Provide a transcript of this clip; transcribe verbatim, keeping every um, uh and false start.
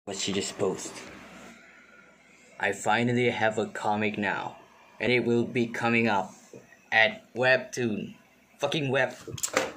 What she just posted. I finally have a comic now, and it will be coming up at Webtoon. Fucking web.